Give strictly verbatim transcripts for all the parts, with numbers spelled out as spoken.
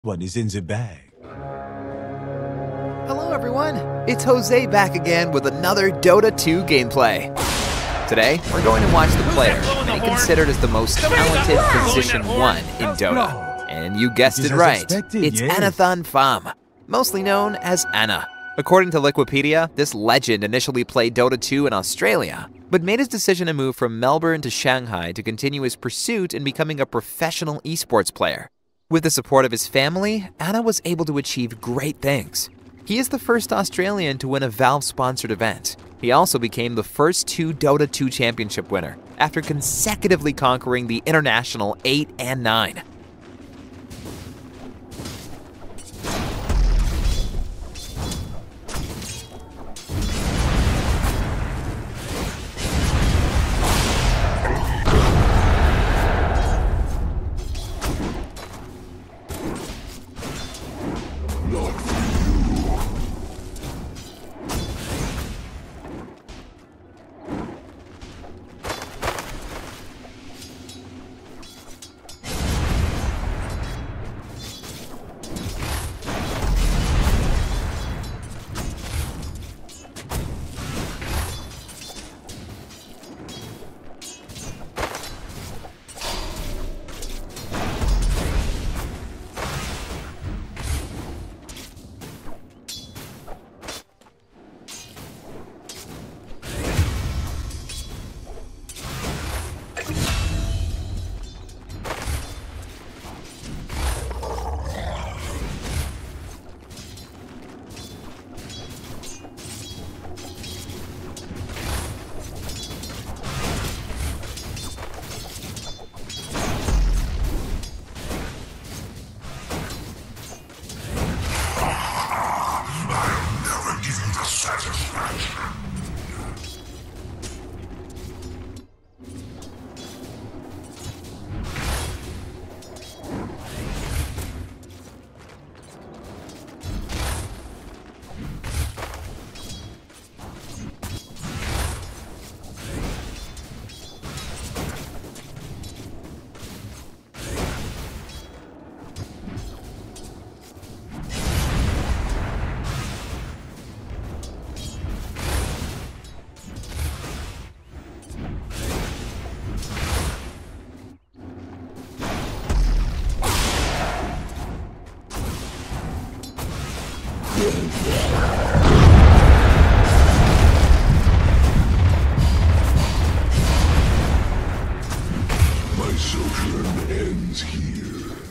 What is in the bag? Hello everyone, it's Jose back again with another Dota two gameplay. Today, we're going to watch the player, many considered as the most talented position one in Dota. And you guessed it right, it's Anathan Pham, mostly known as Ana. According to Wikipedia, this legend initially played Dota two in Australia, but made his decision to move from Melbourne to Shanghai to continue his pursuit in becoming a professional esports player. With the support of his family, Ana was able to achieve great things. He is the first Australian to win a Valve-sponsored event. He also became the first two Dota two championship winner, after consecutively conquering the International eight and nine. My sojourn ends here.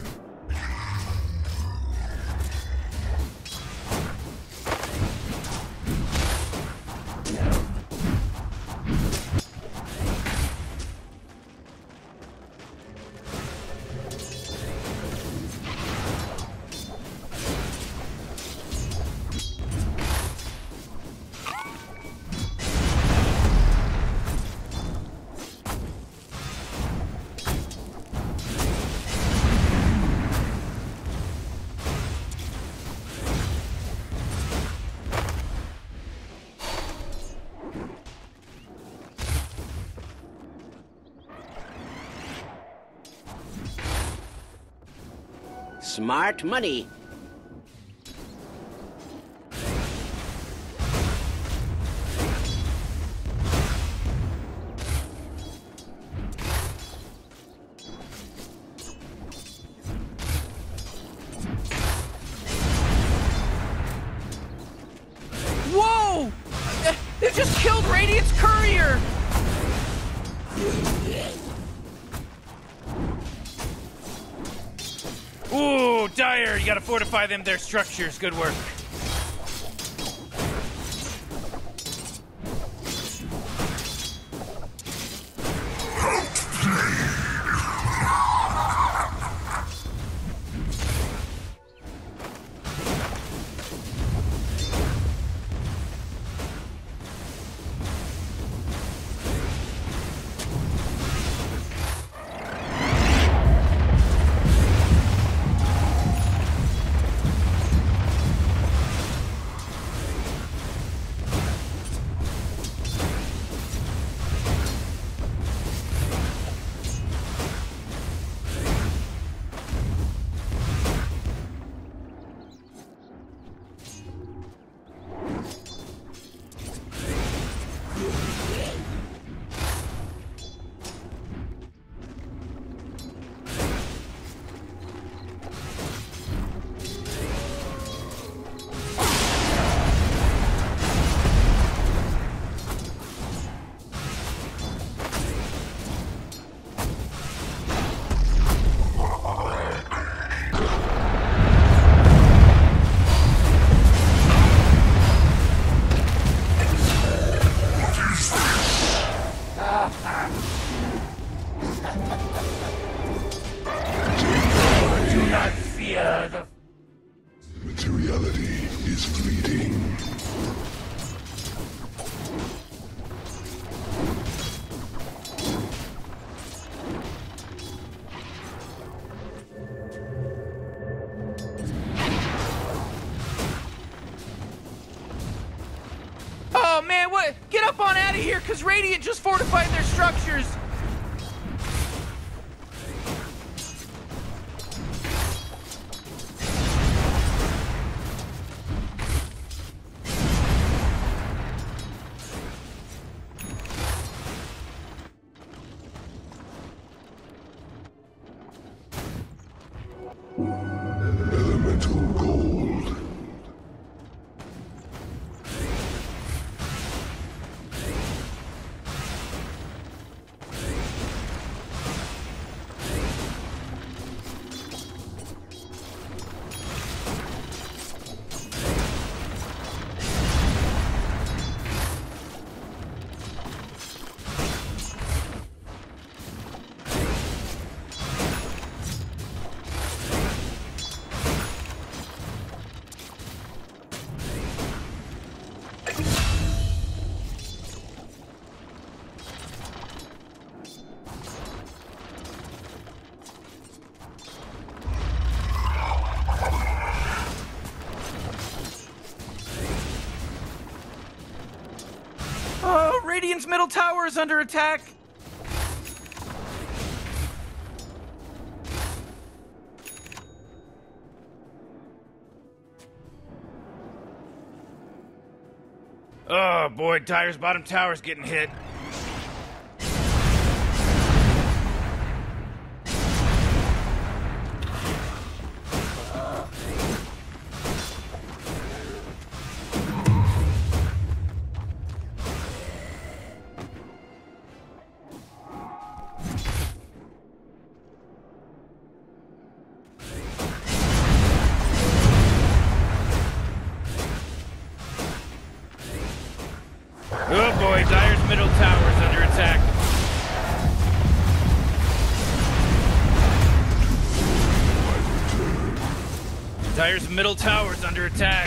Smart money. Whoa! They just killed Radiant's courier! Ooh, Dire, you gotta fortify them, their structures. Good work. reality is fleeting. Oh man, what? Get up on out of here, cause Radiant just fortified their structures. Elemental gold. Oh, Radiant's middle tower is under attack. Oh boy, Dire's bottom tower's getting hit. Oh boy, Dire's middle tower is under attack. Dire's middle tower is under attack.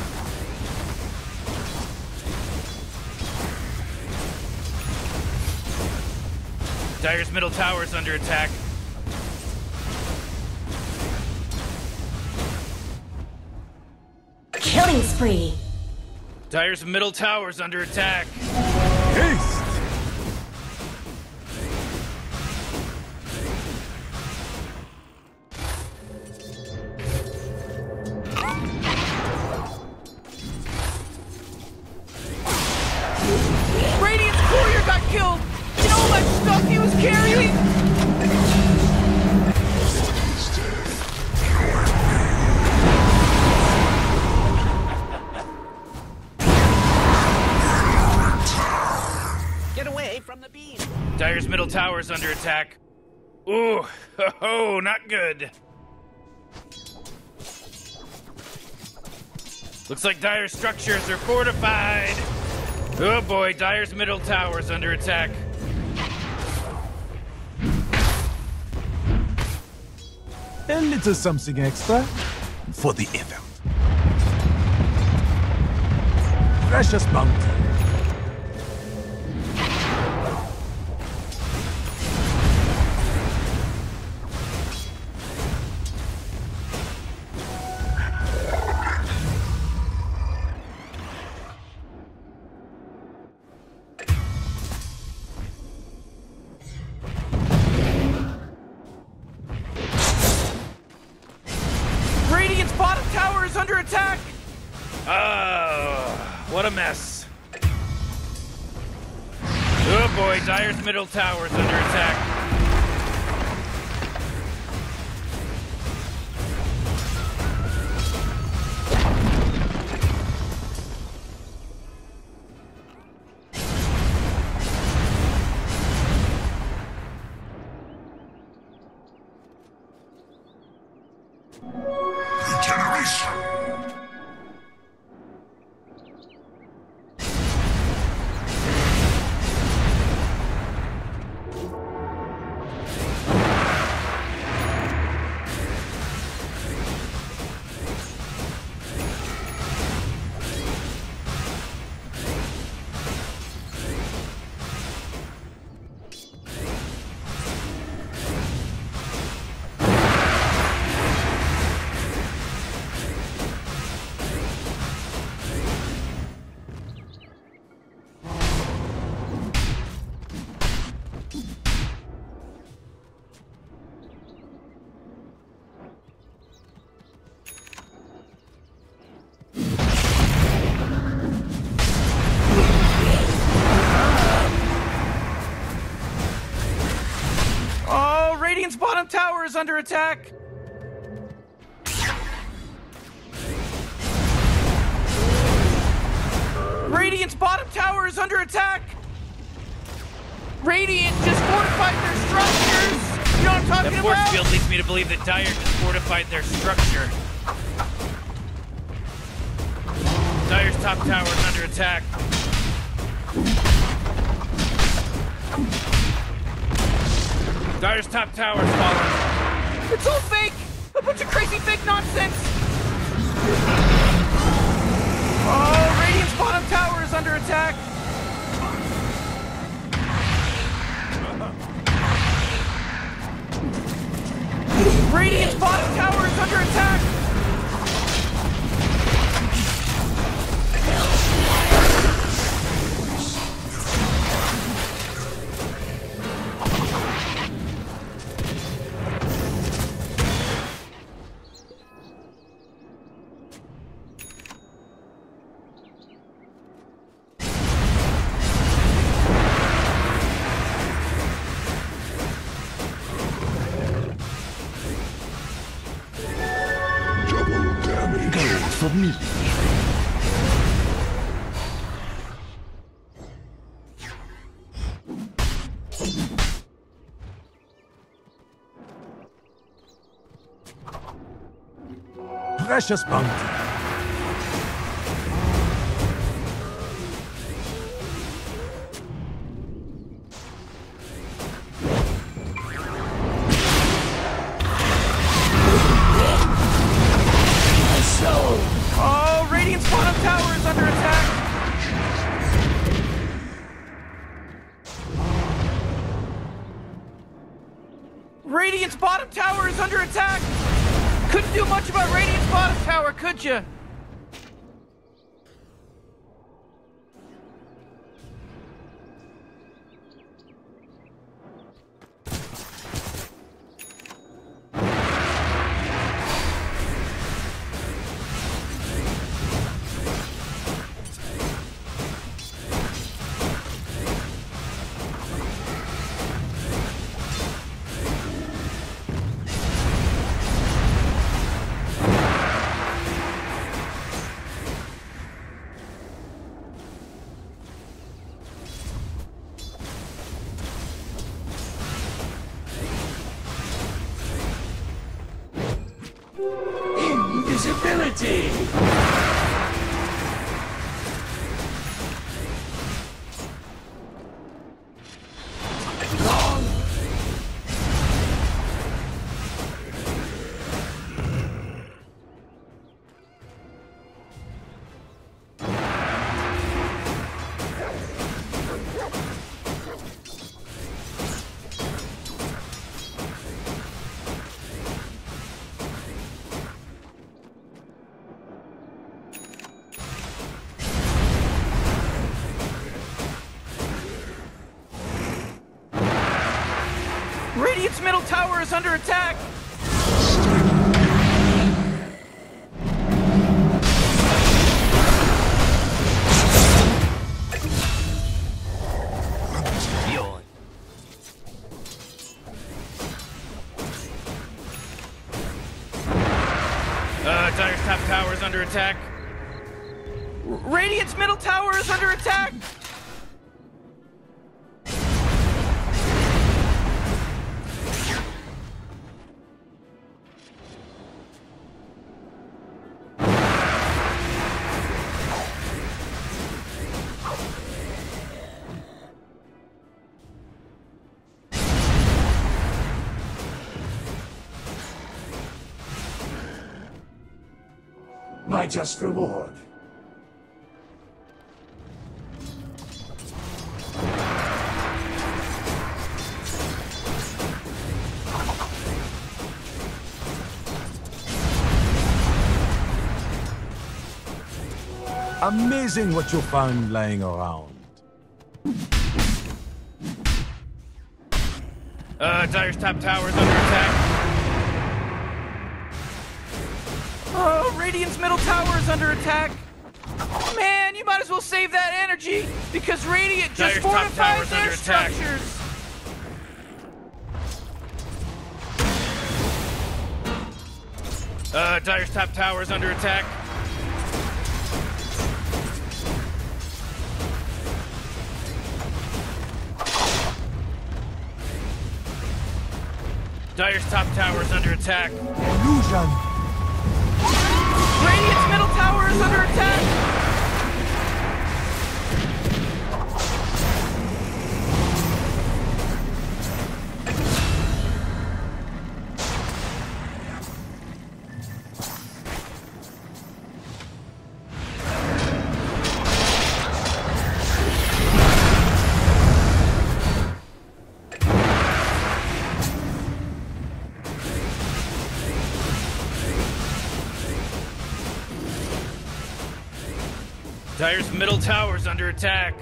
Dire's middle tower is under attack. Killing spree. Dire's middle tower is under attack. Haste! Radiant's courier got killed! You know all that stuff he was carrying? Get away from the beam! Dire's middle tower is under attack. Ooh, ho ho, not good. Looks like Dire's structures are fortified. Oh boy, Dire's middle tower is under attack. A little something extra for the event. Precious bounty. Radiant's bottom tower is under attack! Oh, what a mess. Oh boy, Dire's middle tower is under attack. Regeneration. tower is under attack. Radiant's bottom tower is under attack. Radiant just fortified their structures. You know what I'm talking The force about? field leads me to believe that Dire just fortified their structure. Dire's top tower is under attack. Dire's top tower is falling. It's all fake. A bunch of crazy fake nonsense. Oh, Radiant's bottom tower is under attack. Radiant's bottom tower is under attack. For me. Precious bounty. Oh, Radiant's bottom tower is under attack. Radiant's bottom tower is under attack. Couldn't do much about Radiant's bottom tower, could you? Invisibility! Radiant's middle tower is under attack. Yawn. Uh, Dire's top tower is under attack. Radiant's middle tower is under attack. My just reward. Amazing what you found lying around. Uh, Dire's top tower is under attack. Oh, Radiant's middle tower is under attack. Man, you might as well save that energy because Radiant just Dire's top tower fortified is their under attack. structures. Uh, Dire's top tower is under attack. Dire's top tower is under attack. Illusion. Radiant's middle tower is under attack. Dire's middle tower is under attack.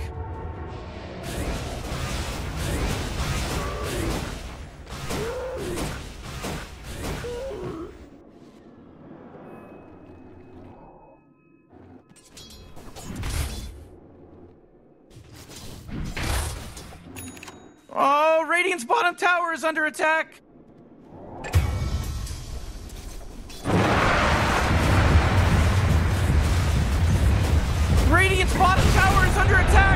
Oh, Radiant's bottom tower is under attack. Radiant's bottom tower is under attack!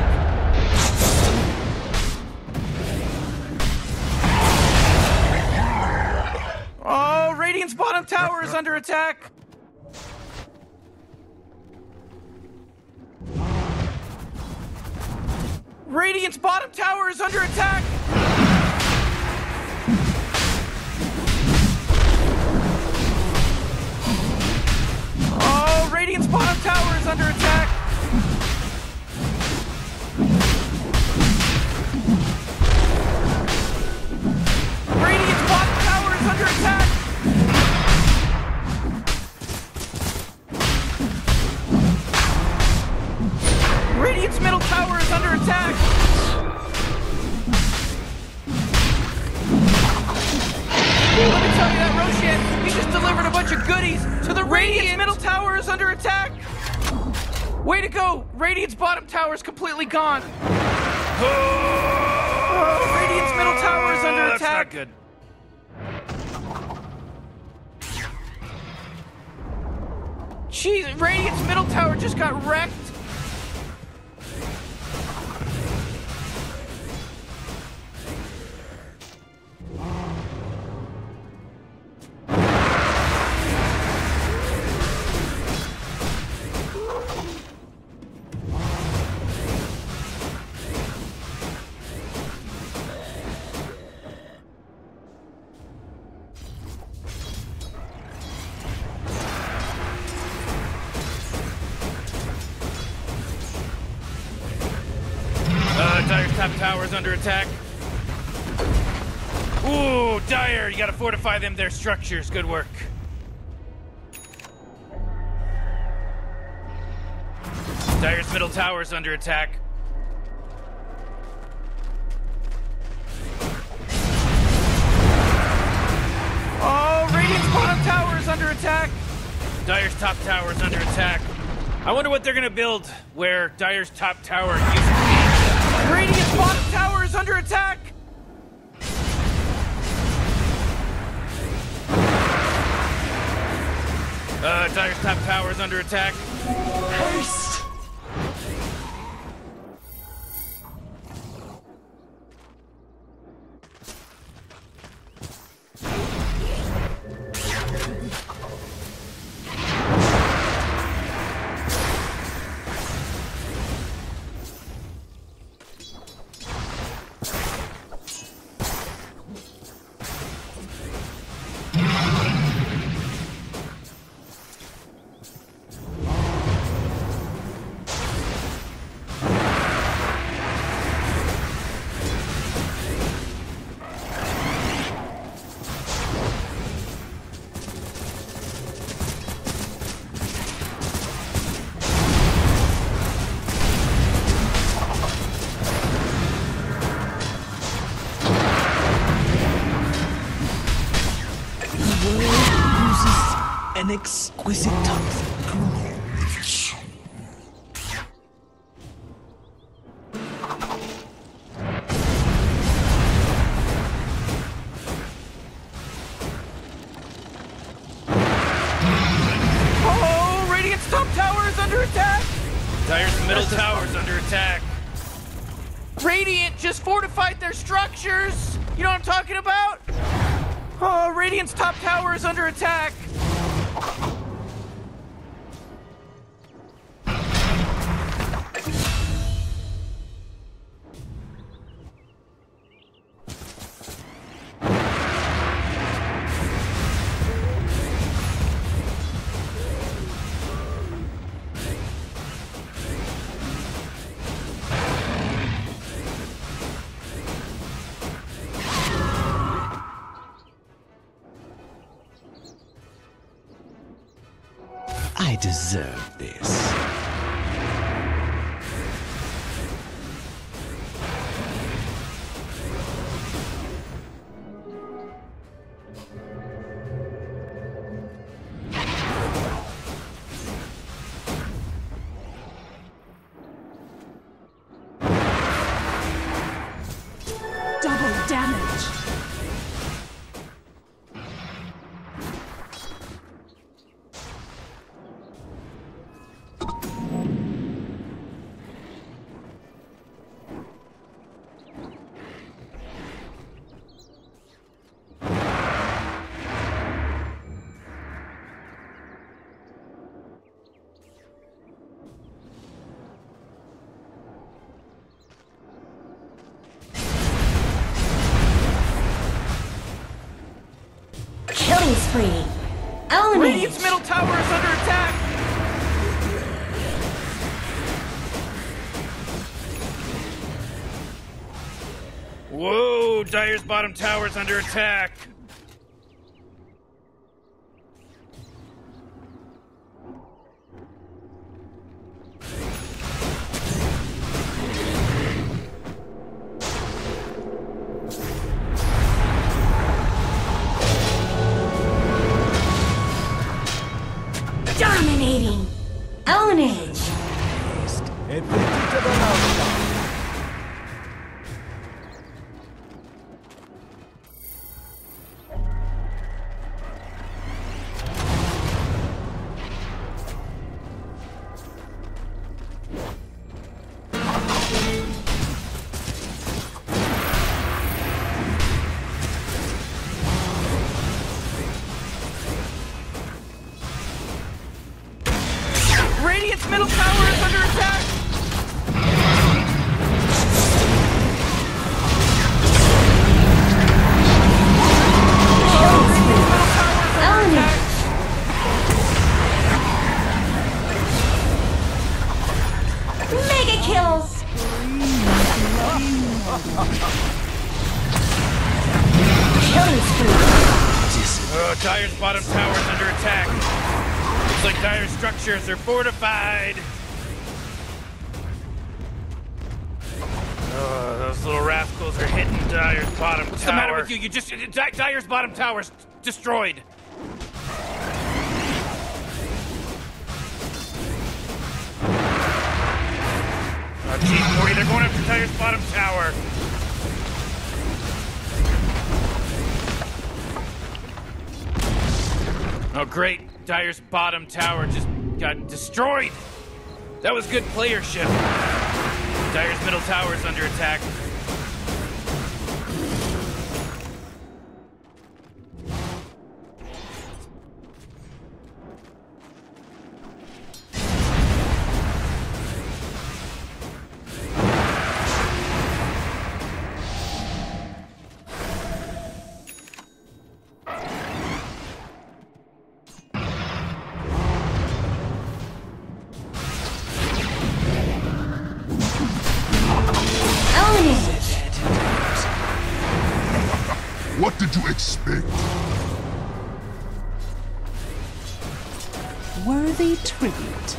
Oh, Radiant's bottom tower is under attack! Radiant's bottom tower is under attack! Oh, Radiant's bottom tower is under attack! Radiant's bottom tower is under attack! Radiant's middle tower is under attack! Let me tell you that Roshan, he just delivered a bunch of goodies to the Radiant's middle tower is under attack! Way to go! Radiant's bottom tower is completely gone! Oh, Radiant's middle tower is under That's attack! not good. Jeez, Radiant's middle tower just got wrecked! Dire's top tower is under attack. Ooh, Dire, you gotta fortify them, their structures. Good work. Dire's middle tower is under attack. Oh, Radiant's bottom tower is under attack! Dire's top tower is under attack. I wonder what they're gonna build where Dire's top tower used to be. Radiant's bottom tower is under attack! Uh, Dire's top tower is under attack. Haste! An exquisite touch. Dire's middle tower's under attack. Radiant just fortified their structures! You know what I'm talking about? Oh, Radiant's top tower is under attack! I deserve this. Double damage. Killing spree. Element. Radiant's middle tower is under attack! Whoa, Dire's bottom tower's under attack. Dominating. Ownage. Advantage of an outcome. Radiant's middle tower is under attack! Ownage. Mega kills. Killing spree. Oh, Dire's bottom tower's under attack. Looks like Dire's structures are fortified. Oh, those little rascals are hitting Dire's bottom What's tower. the matter with you? You just Di- Dire's bottom tower's destroyed. Oh, G forty, they're going after Dire's bottom tower. Oh, great. Dire's bottom tower just got destroyed. That was good playership. Dire's middle tower is under attack. What did you expect? Worthy tribute.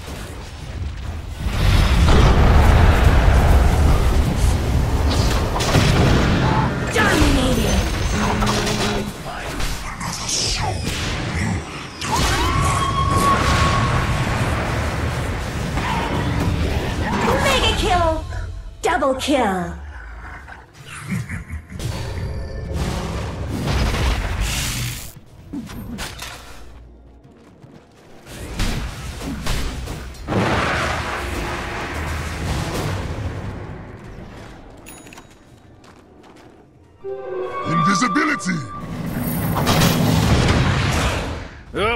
Dominating. Mega kill. Double kill.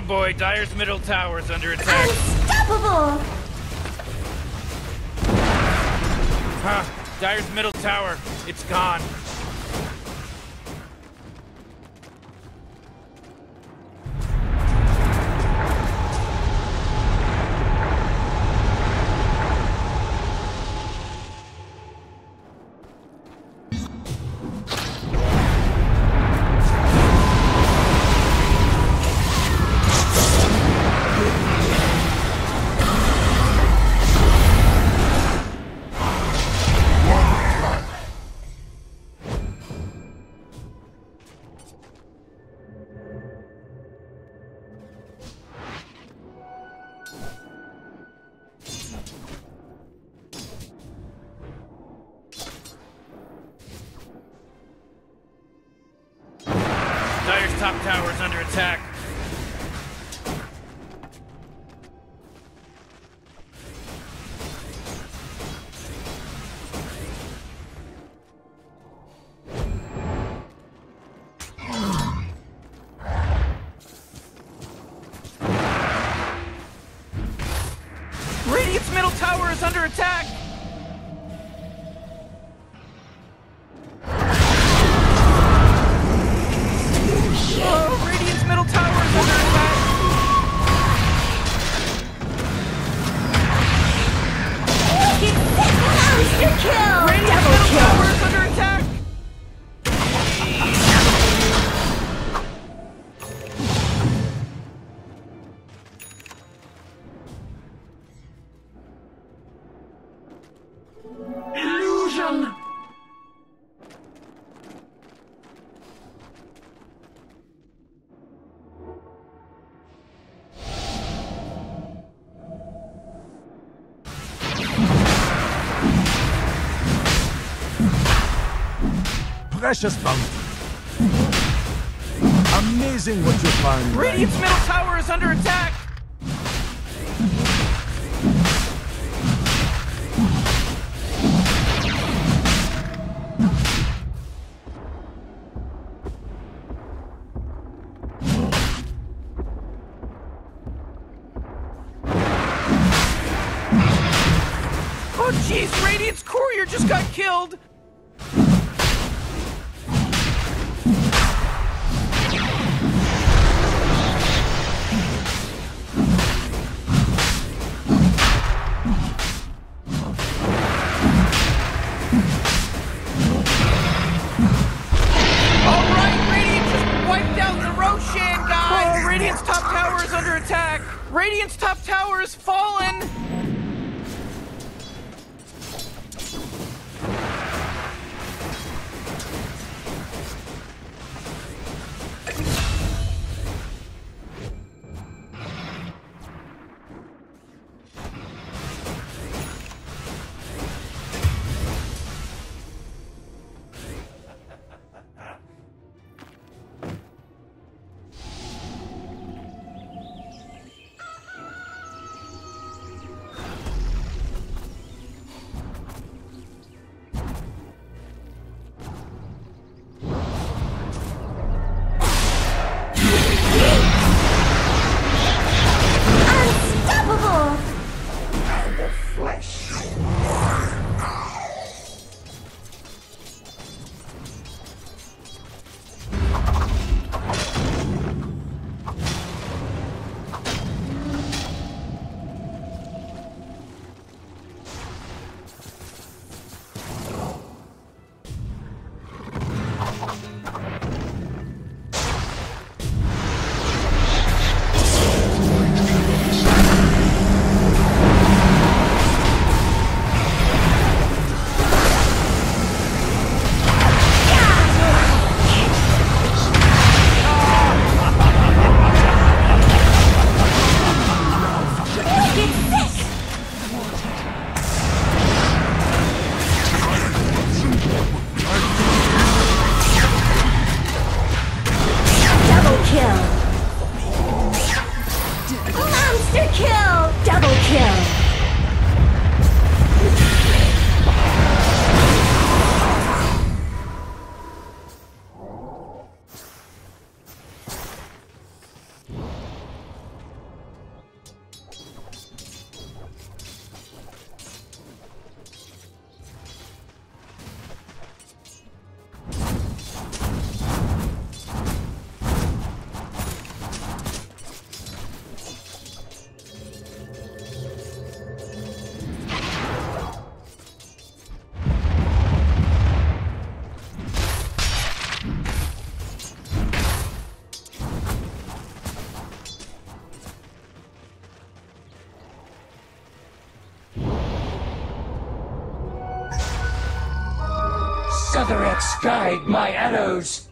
boy, Dire's middle tower's under attack. Unstoppable! Huh, Dire's middle tower, it's gone. Dire's top tower is under attack. Radiant's middle tower is under attack! Oh, Radiant's middle tower is under attack! Monster kill! Radiant's Double middle kill! tower is under attack! Illusion! Precious bounty. Amazing what you find. Radiant's middle tower is under attack! Oh jeez, Radiant's courier just got killed! Alright, Radiant just wiped out the Roshan guy! Oh, Radiant's top tower is under attack! Radiant's top tower is fallen! Unstoppable! Double kill! Monster kill! Double kill! Sothorex, guide my arrows.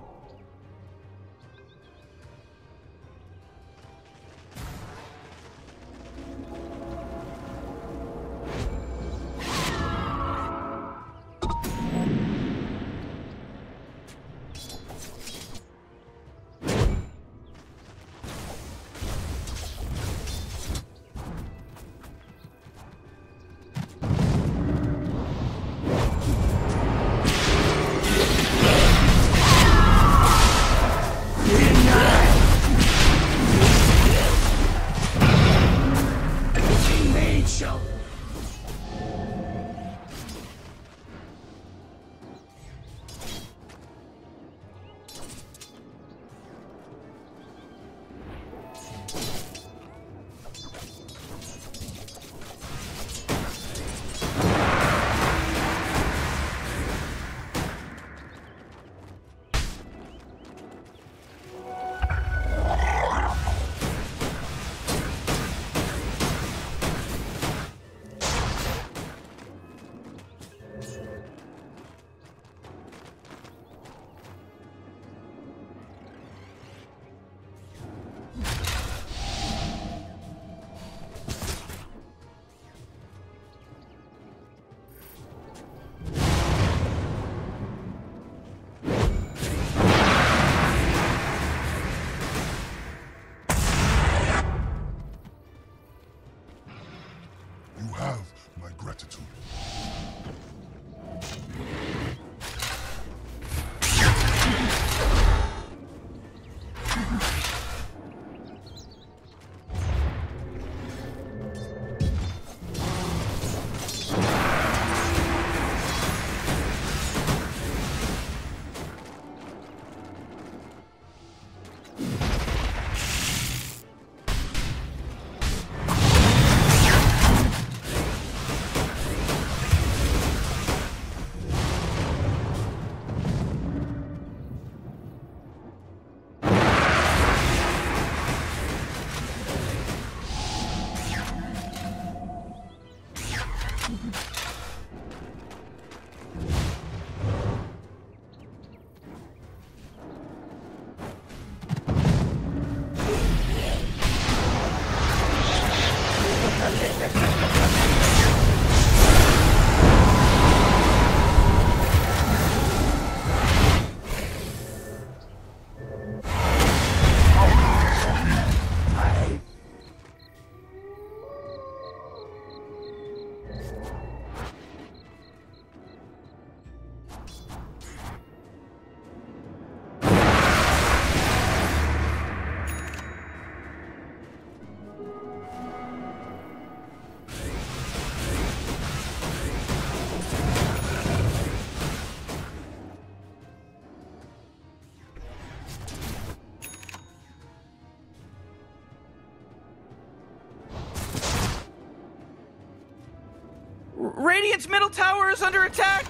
Radiant's middle tower is under attack!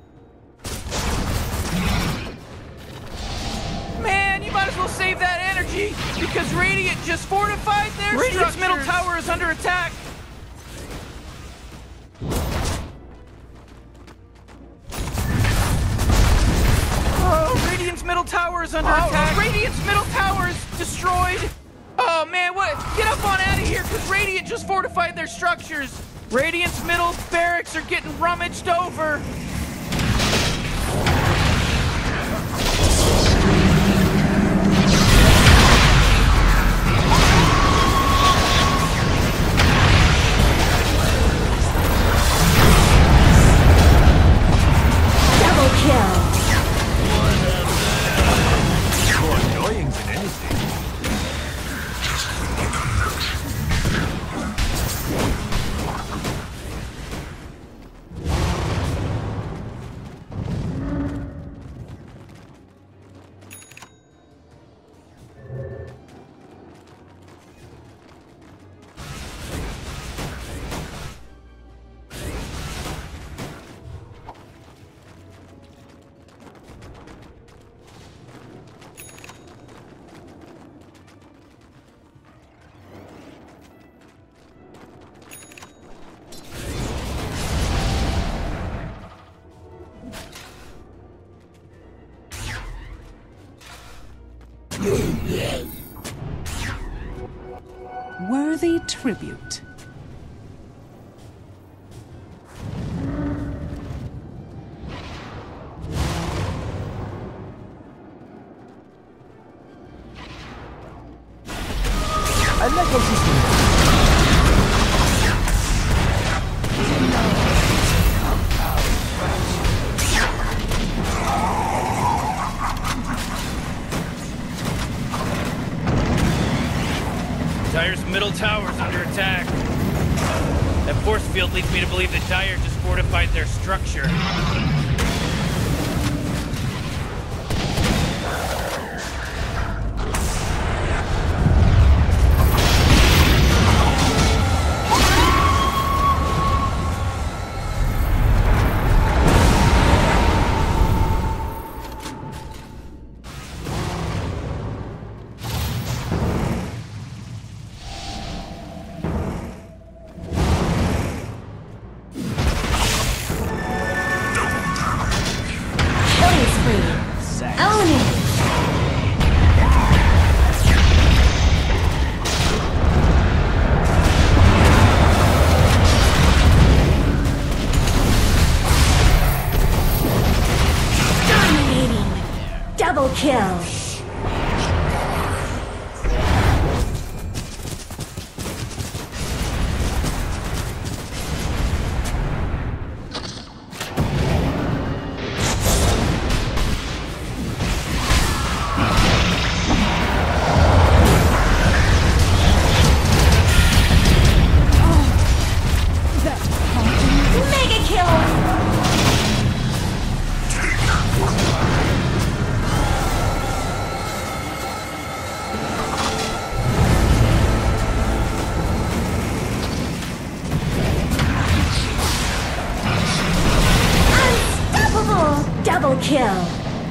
Man, you might as well save that energy, because Radiant just fortified their Radiant's middle tower is under attack! Oh, Radiant's middle tower is under oh, attack! Radiant's middle tower is destroyed! Oh man, what? Get up on out of here, because Radiant just fortified their structures! Radiant's middle barracks are getting rummaged over. Double kill. More annoying than anything. tribute. I like how she's doing. Dire's middle tower's under attack. That force field leads me to believe that Dire just fortified their structure. Double kill. Mega kill. Double kill.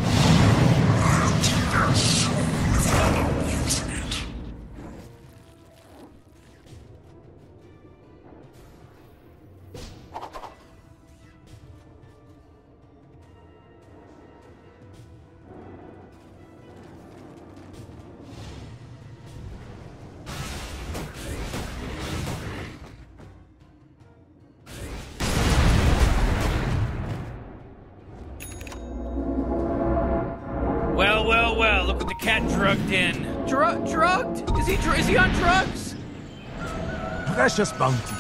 Well, well, well, look what the cat drugged in. Dru drugged? Is he dr is he on drugs? Precious bounty.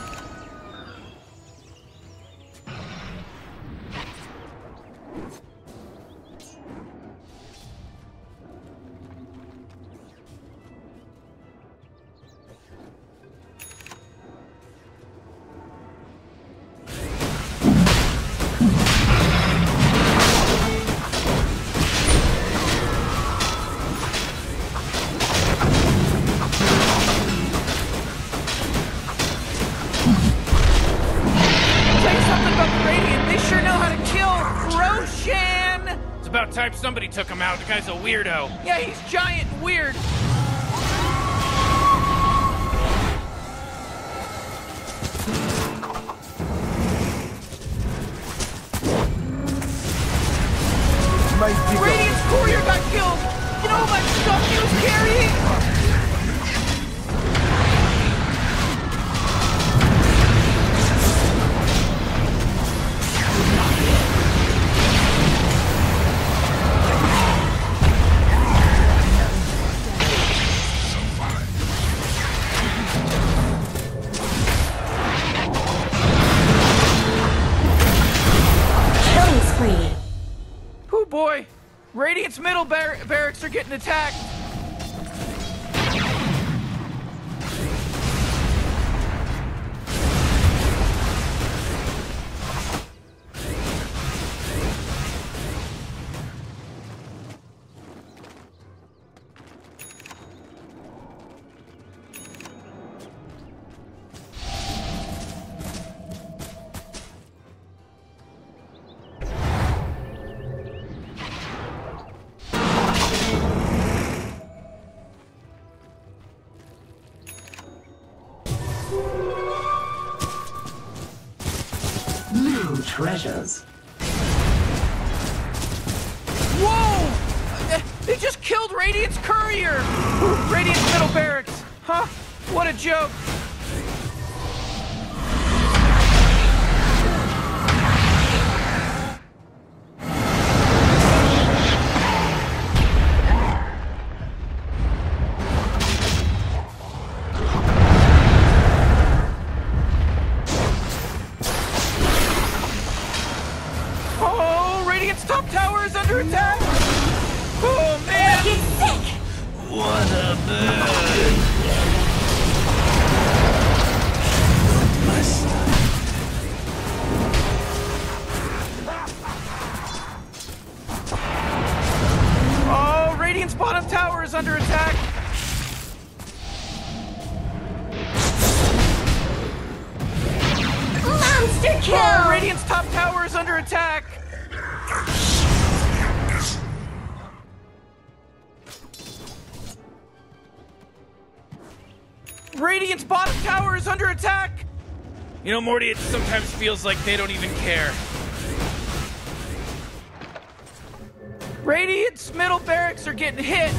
About time somebody took him out. The guy's a weirdo. Yeah, he's giant and weird. Radiant's courier got killed. You know how much stuff he was carrying? Boy, Radiant's middle bar barracks are getting attacked. Treasures. Whoa! They just killed Radiant's courier! Radiant's middle barracks! Huh? What a joke! Monster kill! Oh, Radiant's top tower is under attack! Radiant's bottom tower is under attack! You know, Morty, it sometimes feels like they don't even care. Radiant's middle barracks are getting hit!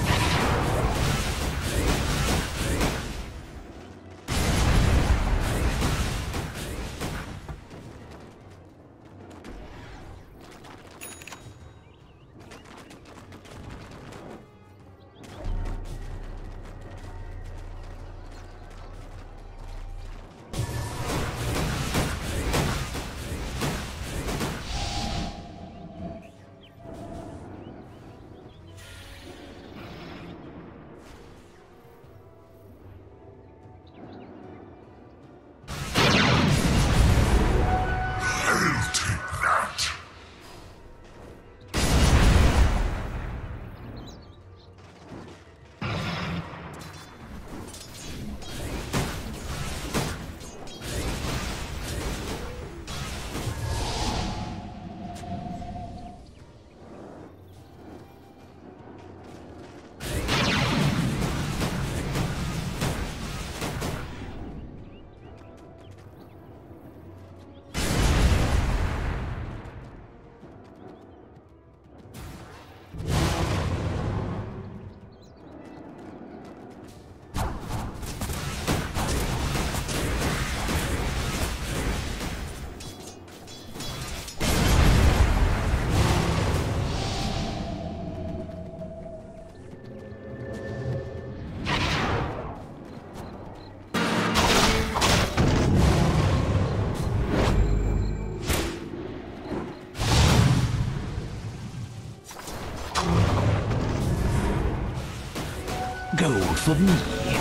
Gold for me.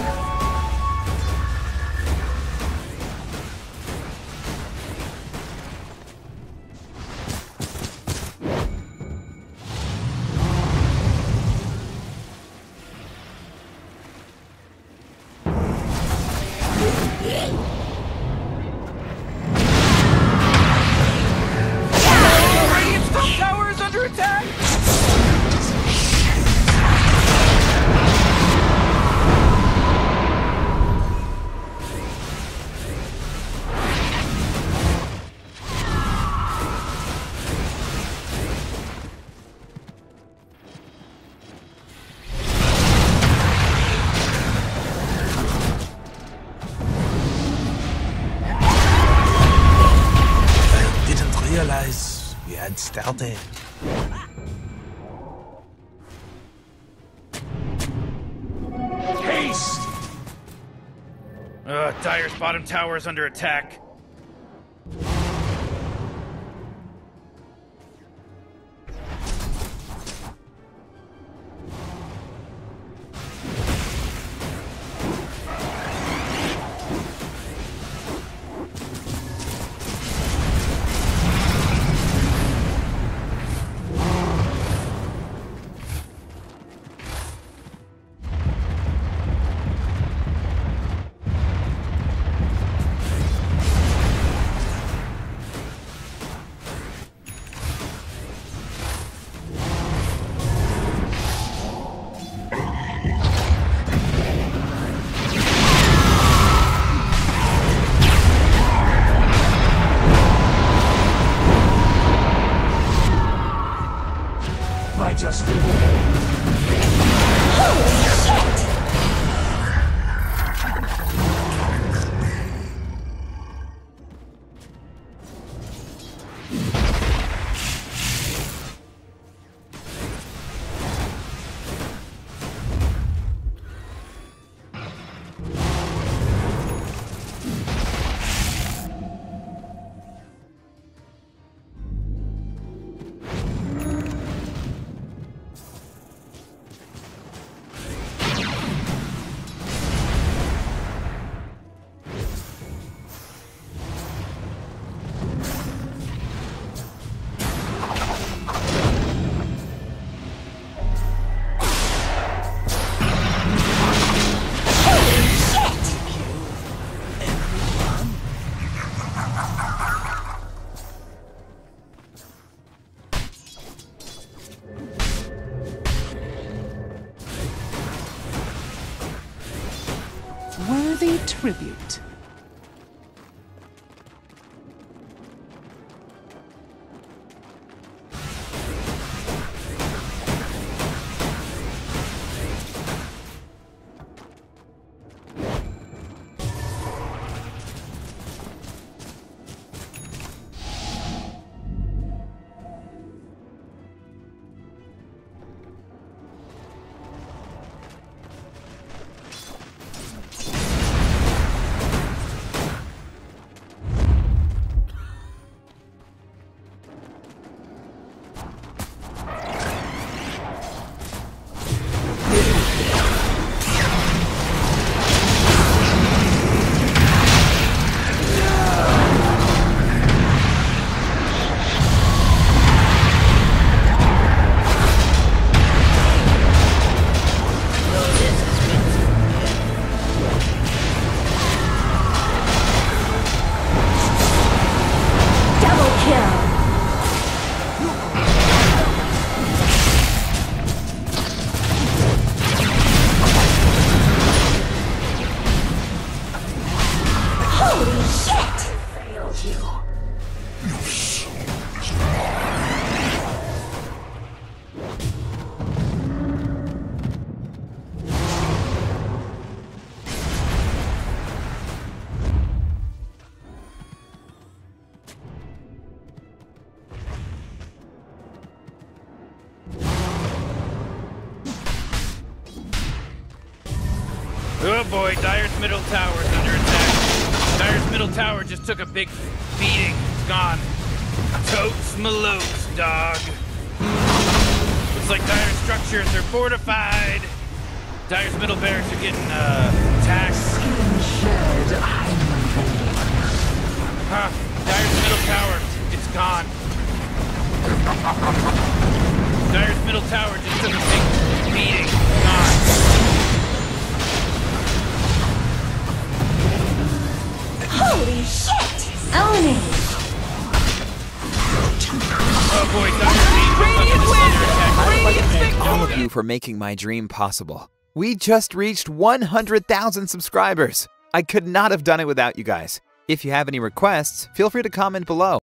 Radiant's top tower is under attack! Realize we had started. Haste! Uh, Dire's bottom tower is under attack. I just tribute. Oh boy, Dire's middle tower is under attack. Dire's middle tower just took a big beating. It's gone. Totes malotes, dog. Looks like Dire's structures are fortified. Dire's middle barracks are getting uh, attacked. Huh. Dire's middle tower, it's gone. Dire's middle tower just took a big beating. It's gone. Holy shit! Own it! Oh boy, Doctor I'd like to thank all of you for making my dream possible. We just reached one hundred thousand subscribers. I could not have done it without you guys. If you have any requests, feel free to comment below.